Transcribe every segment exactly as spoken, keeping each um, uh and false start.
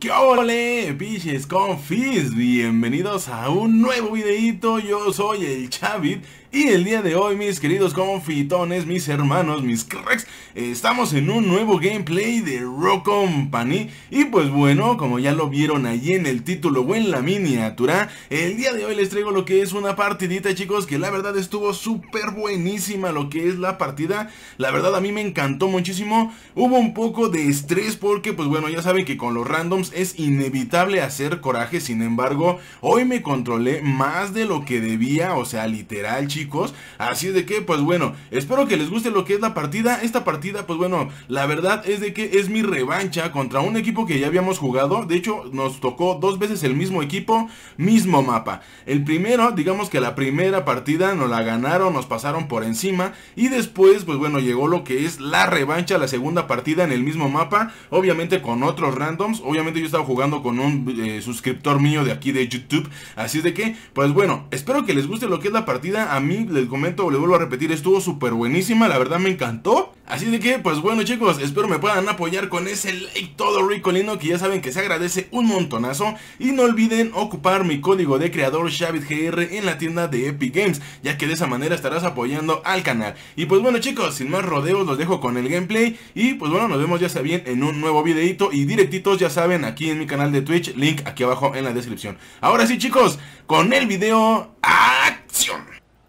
¿Qué ole, biches confis? Bienvenidos a un nuevo videito. Yo soy el Chavit y el día de hoy, mis queridos confitones, mis hermanos, mis cracks, estamos en un nuevo gameplay de Rock Company. Y pues bueno, como ya lo vieron allí en el título o en la miniatura, el día de hoy les traigo lo que es una partidita, chicos, que la verdad estuvo súper buenísima lo que es la partida. La verdad a mí me encantó muchísimo. Hubo un poco de estrés porque pues bueno, ya saben que con los randoms es inevitable hacer coraje. Sin embargo, hoy me controlé más de lo que debía, o sea, literal, chicos. Así de que, pues bueno, espero que les guste lo que es la partida. Esta partida, pues bueno, la verdad es de que es mi revancha contra un equipo que ya habíamos jugado. De hecho, nos tocó dos veces el mismo equipo, mismo mapa. El primero, digamos que la primera partida nos la ganaron, nos pasaron por encima. Y después, pues bueno, llegó lo que es la revancha, la segunda partida en el mismo mapa, obviamente con otros randoms. Obviamente yo estaba jugando con un eh, suscriptor mío de aquí de YouTube. Así de que, pues bueno, espero que les guste lo que es la partida. A mí, les comento, les vuelvo a repetir, estuvo súper buenísima, la verdad me encantó. Así de que, pues bueno, chicos, espero me puedan apoyar con ese like todo rico lindo, que ya saben que se agradece un montonazo. Y no olviden ocupar mi código de creador ChavitGR en la tienda de Epic Games, ya que de esa manera estarás apoyando al canal. Y pues bueno, chicos, sin más rodeos, los dejo con el gameplay. Y pues bueno, nos vemos ya saben en un nuevo videito y directitos, ya saben, aquí en mi canal de Twitch, link aquí abajo en la descripción. Ahora sí, chicos, con el video, ¡acción!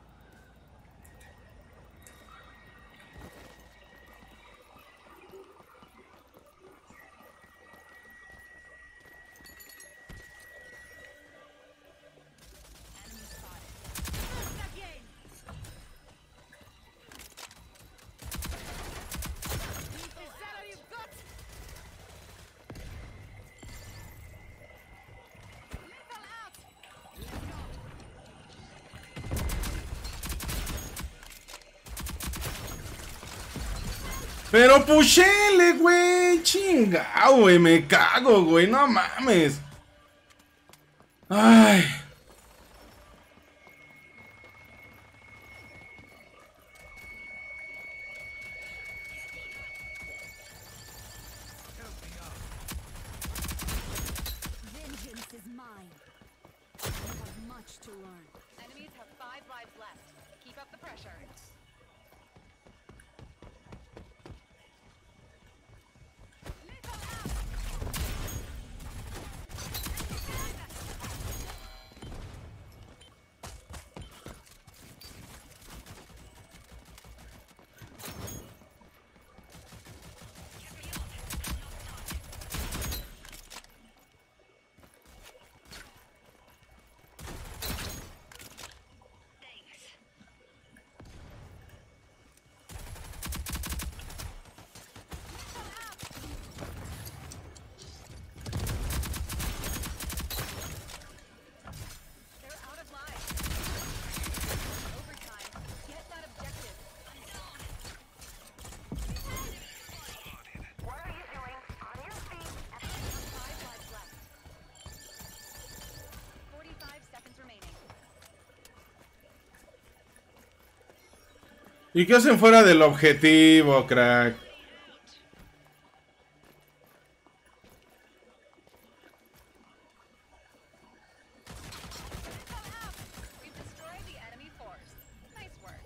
Pero puchele, güey, chingao, güey, me cago, güey, no mames. Ay. Vengeance is mine. I have much to learn. Enemies have five lives left. Keep up the pressure. ¿Y qué hacen fuera del objetivo, crack? We've destroyed the enemy force. Nice work.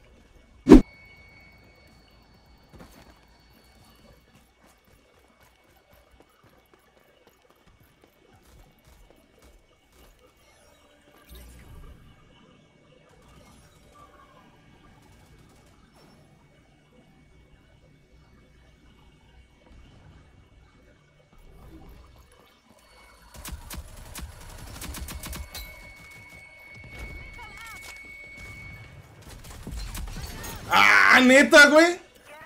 ¡Ah, neta, güey!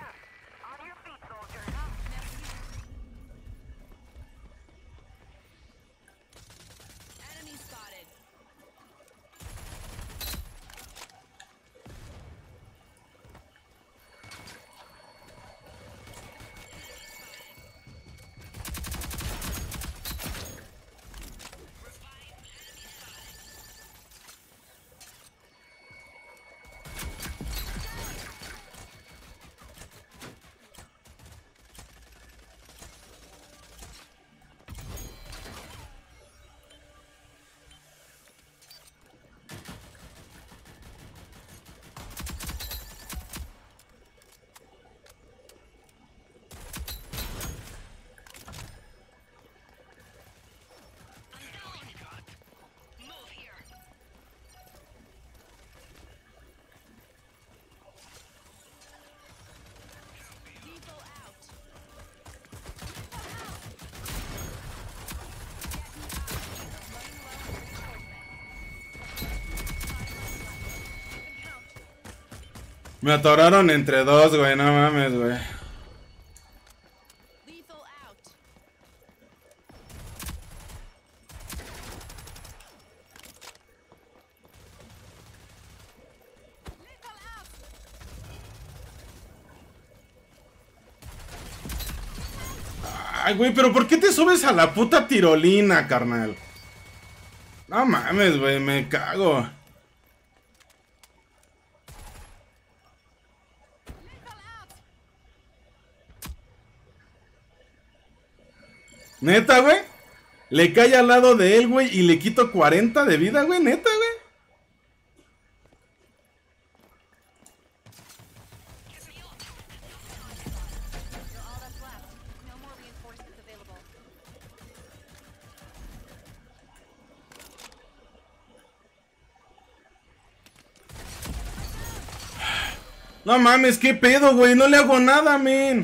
Enemy spotted. Me atoraron entre dos, güey, no mames, güey. Lethal out. Lethal out. Ay, güey, pero ¿por qué te subes a la puta tirolina, carnal? No mames, güey, me cago. Neta, güey. Le cae al lado de él, güey, y le quito cuarenta de vida, güey, neta, güey. You're all that's left. No more reinforcements available. No mames, qué pedo, güey, no le hago nada, men.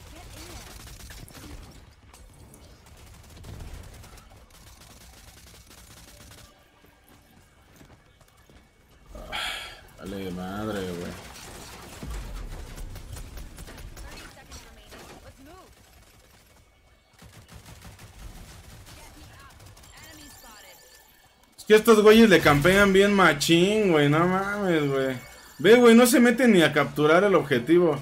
Vale, madre, güey. thirty seconds remaining. Let's move. Enemy spotted. Es que estos güeyes le campean bien machín, güey, no mames, güey. Ve, güey, no se meten ni a capturar el objetivo.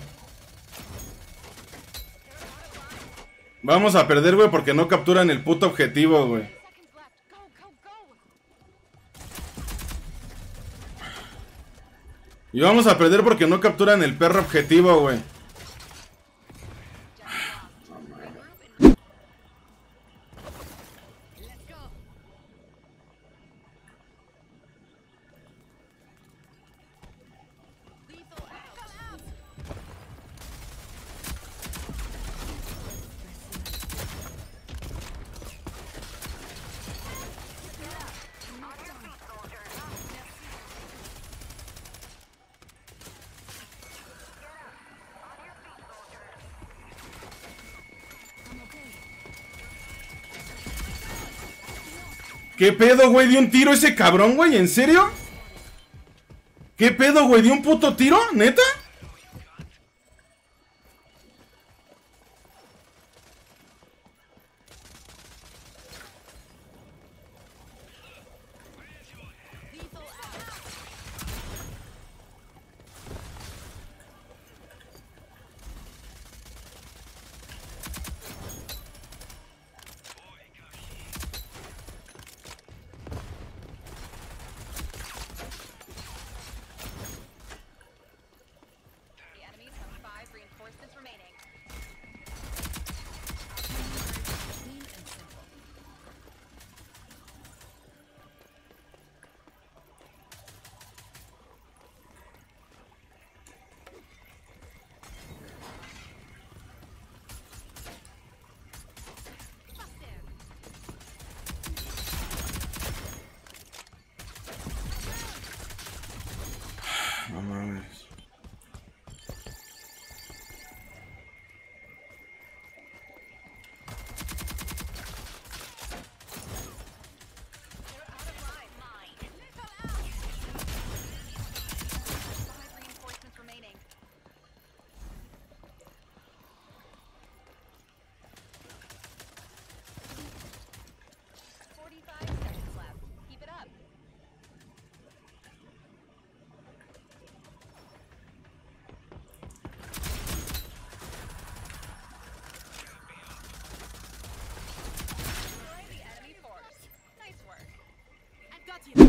Vamos a perder, güey, porque no capturan el puto objetivo, güey. Seconds left. Go, go, go. Y vamos a perder porque no capturan el perro objetivo, güey. Let's go. Lethal out. ¿Qué pedo, güey? ¿Dio un tiro ese cabrón, güey? ¿En serio? ¿Qué pedo, güey? ¿Dio un puto tiro? ¿Neta? Lethal out. The enemies have five reinforcements remaining. Clean and simple. Busted. No mames. They're out of lives. Mine. Lethal out. Five reinforcements remaining. Forty-five seconds left. Keep it up. Destroy the enemy force. Nice work. I got you.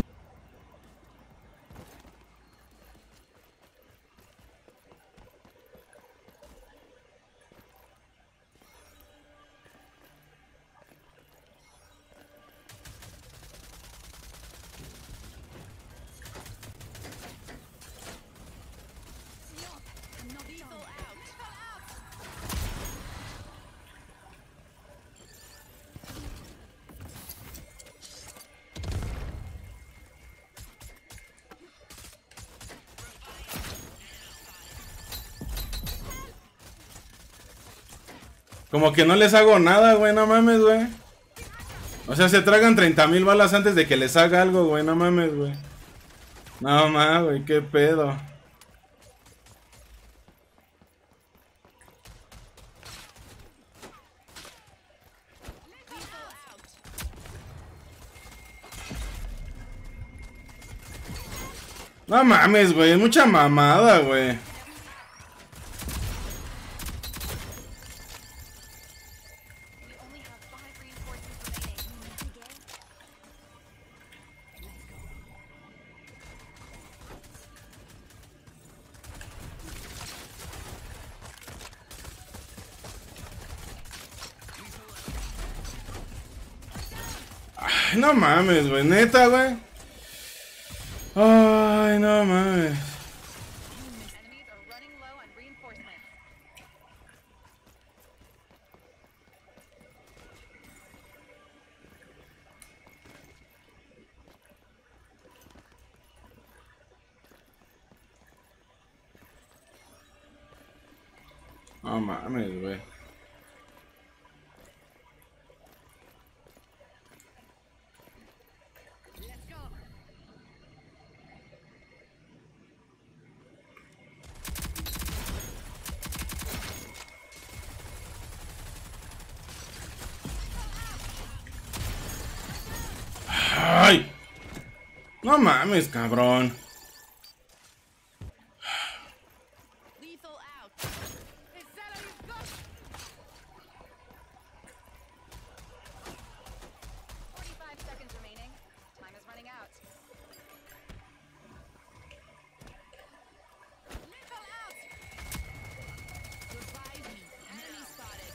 No lethal out. Lethal out. Como que no les hago nada, güey, no mames, güey. O sea, se tragan treinta mil balas antes de que les haga algo, güey, no mames, güey. No mames, güey, qué pedo. No mames, güey, mucha mamada, güey. We only have five reinforcements remaining. Ay, no mames, güey, neta, güey. Ay, no mames. Enemies are running low on reinforcements. No mames, güey. ¡Ay! No mames, cabrón. Lethal out. forty-five seconds remaining. Time is running out. Lethal out. Revive me. Enemy spotted.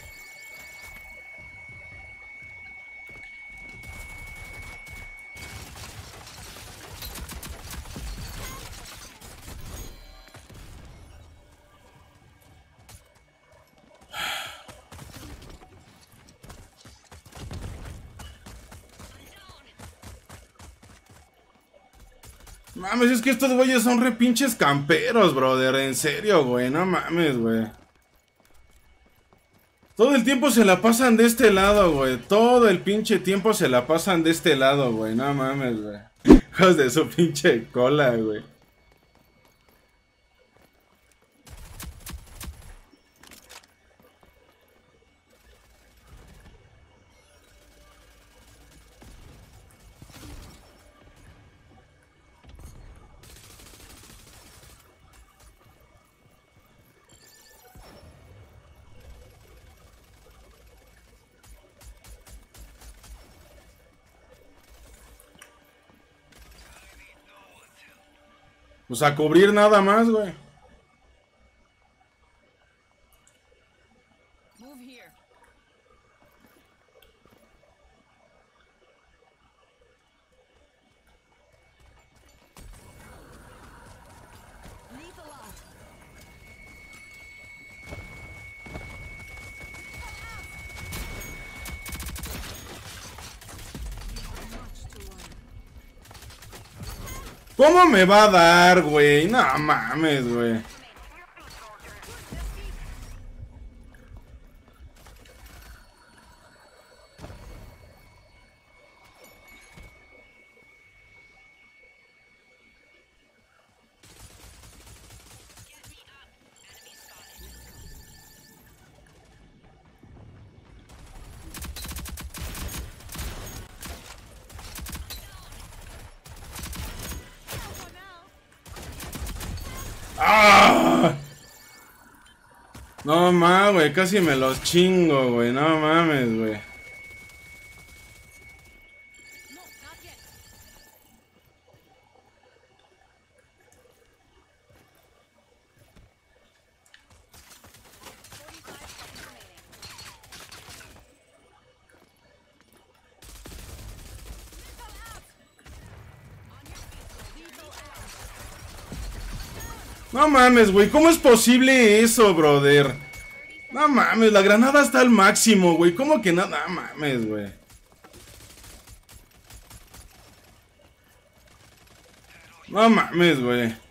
Mames, es que estos güeyes son re pinches camperos, brother. En serio, güey. No mames, güey. Todo el tiempo se la pasan de este lado, güey. Todo el pinche tiempo se la pasan de este lado, güey. No mames, güey. Hijos de su pinche cola, güey. Pues a cubrir nada más, güey. Move here. Lethal out. Much to learn. ¿Cómo me va a dar, güey? No mames, güey. ¡Ah! No mames, güey, casi me los chingo, güey. No mames, güey. No, not yet. forty-five seconds remaining. Lethal out. On your feet. Lethal out. No mames, güey. ¿Cómo es posible eso, brother? No mames, la granada está al máximo, güey. ¿Cómo que no? No mames, güey. No mames, güey.